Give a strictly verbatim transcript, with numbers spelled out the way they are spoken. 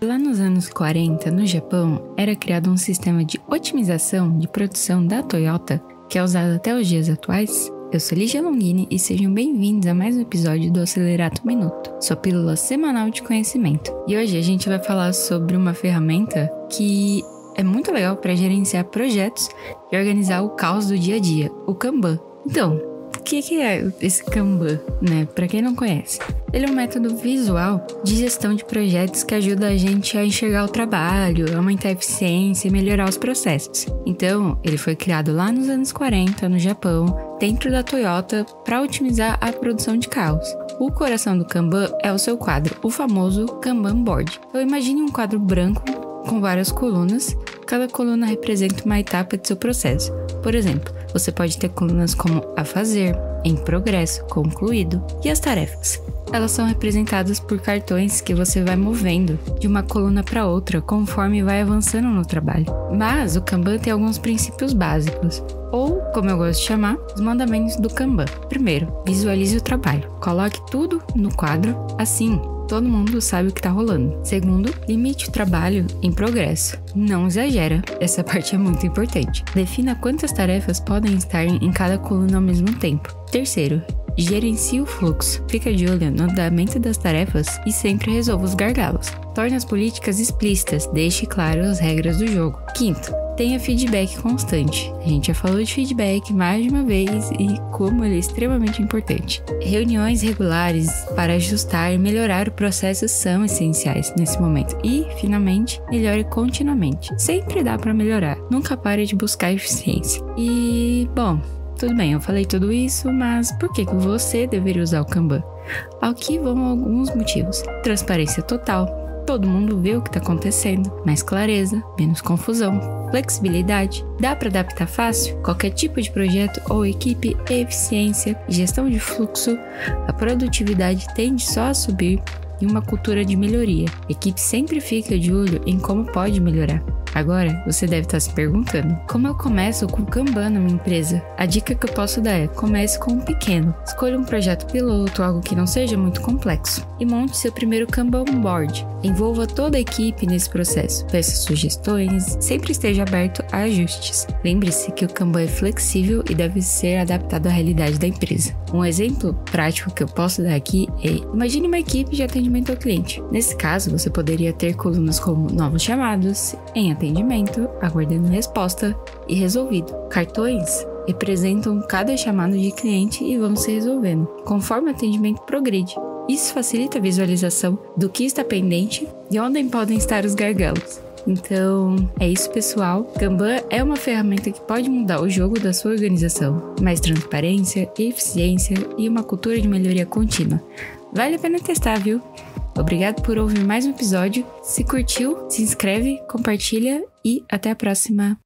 Lá nos anos quarenta, no Japão, era criado um sistema de otimização de produção da Toyota, que é usado até os dias atuais. Eu sou Lígia Longini e sejam bem-vindos a mais um episódio do Acelerato Minuto, sua pílula semanal de conhecimento. E hoje a gente vai falar sobre uma ferramenta que é muito legal para gerenciar projetos e organizar o caos do dia a dia, o Kanban. Então, o que, que é esse Kanban, né? Para quem não conhece, ele é um método visual de gestão de projetos que ajuda a gente a enxergar o trabalho, aumentar a eficiência e melhorar os processos. Então, ele foi criado lá nos anos quarenta, no Japão, dentro da Toyota, para otimizar a produção de carros. O coração do Kanban é o seu quadro, o famoso Kanban Board. Então, imagine um quadro branco com várias colunas. Cada coluna representa uma etapa de seu processo. Por exemplo, você pode ter colunas como a fazer, em progresso, concluído e as tarefas. Elas são representadas por cartões que você vai movendo de uma coluna para outra conforme vai avançando no trabalho. Mas o Kanban tem alguns princípios básicos, ou, como eu gosto de chamar, os mandamentos do Kanban. Primeiro, visualize o trabalho. Coloque tudo no quadro, assim todo mundo sabe o que está rolando. Segundo, limite o trabalho em progresso. Não exagera, essa parte é muito importante. Defina quantas tarefas podem estar em cada coluna ao mesmo tempo. Terceiro, gerencie o fluxo. Fica de olho no andamento das tarefas e sempre resolva os gargalos. Torne as políticas explícitas, deixe claro as regras do jogo. Quinto, tenha feedback constante. A gente já falou de feedback mais de uma vez e como ele é extremamente importante. Reuniões regulares para ajustar e melhorar o processo são essenciais nesse momento. E, finalmente, melhore continuamente. Sempre dá para melhorar. Nunca pare de buscar eficiência. E, bom, tudo bem, eu falei tudo isso, mas por que que você deveria usar o Kanban? Aqui vão alguns motivos. Transparência total. Todo mundo vê o que está acontecendo. Mais clareza, menos confusão. Flexibilidade. Dá para adaptar fácil? Qualquer tipo de projeto ou equipe. Eficiência. Gestão de fluxo. A produtividade tende só a subir. E uma cultura de melhoria. A equipe sempre fica de olho em como pode melhorar. Agora, você deve estar se perguntando, como eu começo com o Kanban na minha empresa? A dica que eu posso dar é, comece com um pequeno. Escolha um projeto piloto, algo que não seja muito complexo. E monte seu primeiro Kanban Board. Envolva toda a equipe nesse processo. Peça sugestões, sempre esteja aberto a ajustes. Lembre-se que o Kanban é flexível e deve ser adaptado à realidade da empresa. Um exemplo prático que eu posso dar aqui é, imagine uma equipe de atendimento ao cliente. Nesse caso, você poderia ter colunas como novos chamados, em atendimento, aguardando resposta e resolvido. Cartões representam cada chamado de cliente e vão se resolvendo, conforme o atendimento progride. Isso facilita a visualização do que está pendente e onde podem estar os gargalos. Então, é isso, pessoal. Kanban é uma ferramenta que pode mudar o jogo da sua organização. Mais transparência, eficiência e uma cultura de melhoria contínua. Vale a pena testar, viu? Obrigado por ouvir mais um episódio. Se curtiu, se inscreve, compartilha e até a próxima.